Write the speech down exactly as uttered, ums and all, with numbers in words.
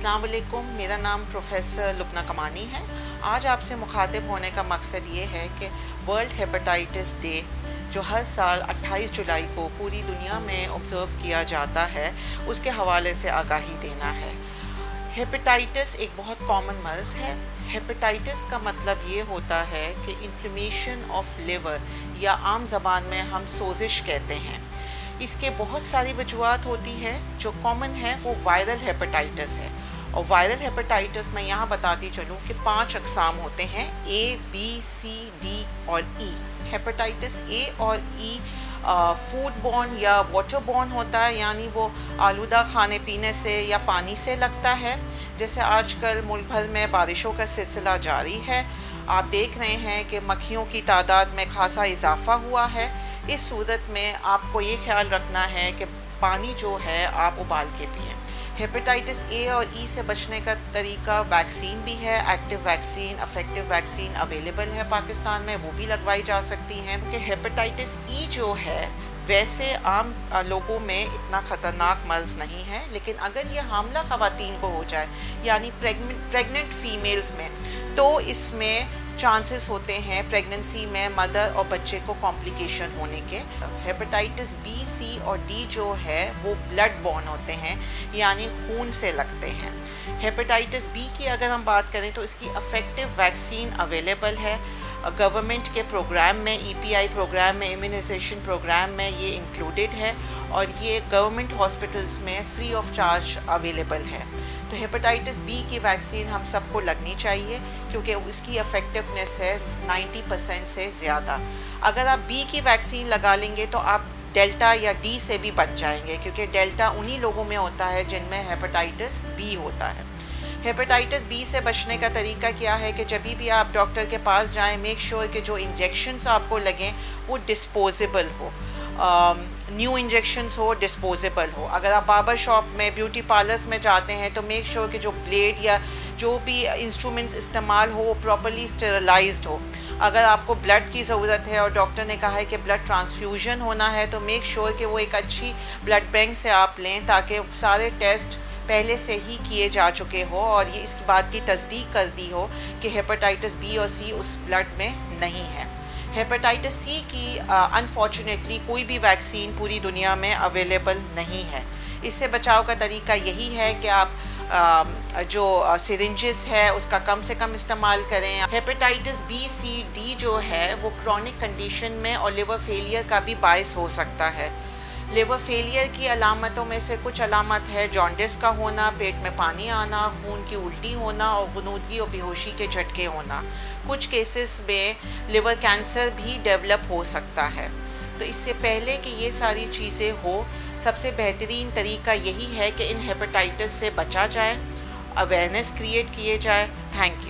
अस्सलाम वालेकुम, मेरा नाम प्रोफेसर लुबना कमानी है। आज आपसे मुखातिब होने का मकसद ये है कि वर्ल्ड हेपेटाइटिस डे जो हर साल अट्ठाईस जुलाई को पूरी दुनिया में ऑब्ज़र्व किया जाता है, उसके हवाले से आगाही देना है। हेपेटाइटिस एक बहुत कॉमन मर्ज़ है। हेपेटाइटिस का मतलब ये होता है कि इन्फ्लेमेशन ऑफ लिवर, या आम ज़बान में हम सोजिश कहते हैं। इसके बहुत सारी वजूहात होती है। जो कॉमन है वो वायरल हेपेटाइटिस है, और वायरल हेपेटाइटिस मैं यहाँ बताती चलूँ कि पांच अक़साम होते हैं, ए, बी, सी, डी और ई। हेपेटाइटिस ए और ई फूड बॉर्न या वाटर बॉर्न होता है, यानी वो आलूदा खाने पीने से या पानी से लगता है। जैसे आजकल मुल्क भर में बारिशों का सिलसिला जारी है, आप देख रहे हैं कि मक्खियों की तादाद में खासा इजाफा हुआ है। इस सूरत में आपको ये ख्याल रखना है कि पानी जो है आप उबाल के पिएँ। हेपेटाइटिस ए और ई से बचने का तरीका वैक्सीन भी है। Active vaccine, effective vaccine available है पाकिस्तान में, वो भी लगवाई जा सकती हैं। क्योंकि हेपेटाइटिस ई जो है वैसे आम लोगों में इतना ख़तरनाक मर्ज़ नहीं है, लेकिन अगर ये हामला ख़वातीन को हो जाए, यानी प्रेग्नेंट फीमेल्स में, तो इसमें चांसेस होते हैं प्रेगनेंसी में मदर और बच्चे को कॉम्प्लिकेशन होने के। हेपेटाइटिस बी, सी और डी जो है वो ब्लड बॉर्न होते हैं, यानी खून से लगते हैं। हेपेटाइटिस बी की अगर हम बात करें तो इसकी अफेक्टिव वैक्सीन अवेलेबल है। गवर्नमेंट के प्रोग्राम में, ई पी आई प्रोग्राम में, इम्यूनाइजेशन प्रोग्राम में ये इंक्लूडेड है, और ये गवर्नमेंट हॉस्पिटल्स में फ्री ऑफ चार्ज अवेलेबल है। तो हेपेटाइटिस बी की वैक्सीन हम सबको लगनी चाहिए, क्योंकि इसकी इफ़ेक्टिवनेस है नब्बे परसेंट से ज़्यादा। अगर आप बी की वैक्सीन लगा लेंगे तो आप डेल्टा या डी से भी बच जाएंगे, क्योंकि डेल्टा उन्हीं लोगों में होता है जिनमें हेपेटाइटिस बी होता है। हेपेटाइटिस बी से बचने का तरीका क्या है कि जब भी आप डॉक्टर के पास जाएं, मेक श्योर कि जो इंजेक्शंस आपको लगें वो डिस्पोजेबल हो, न्यू इंजेक्शंस हो, डिस्पोजेबल हो। अगर आप बार्बर शॉप में, ब्यूटी पार्लर्स में जाते हैं तो मेक श्योर कि जो ब्लेड या जो भी इंस्ट्रूमेंट्स इस्तेमाल हो वो प्रॉपर्ली स्टेरिलाइज्ड हो। अगर आपको ब्लड की ज़रूरत है और डॉक्टर ने कहा है कि ब्लड ट्रांसफ्यूजन होना है, तो मेक श्योर कि वो एक अच्छी ब्लड बैंक से आप लें, ताकि सारे टेस्ट पहले से ही किए जा चुके हो और ये इसकी बात की तस्दीक कर दी हो कि हेपेटाइटिस बी और सी उस ब्लड में नहीं है। हेपेटाइटिस सी की अनफॉर्चुनेटली कोई भी वैक्सीन पूरी दुनिया में अवेलेबल नहीं है। इससे बचाव का तरीका यही है कि आप आ, जो सिरिंजेस है उसका कम से कम इस्तेमाल करें। हेपेटाइटिस बी, सी, डी जो है वो क्रॉनिक कंडीशन में और लिवर फेलियर का भी बायस हो सकता है। लिवर फेलियर की अलामतों में से कुछ अलामत है जॉन्डिस का होना, पेट में पानी आना, खून की उल्टी होना और गुनूदगी और बेहोशी के झटके होना। कुछ केसेस में लिवर कैंसर भी डेवलप हो सकता है। तो इससे पहले कि ये सारी चीज़ें हो, सबसे बेहतरीन तरीका यही है कि इन हेपेटाइटिस से बचा जाए, अवेयरनेस क्रिएट किए जाए। Thank you.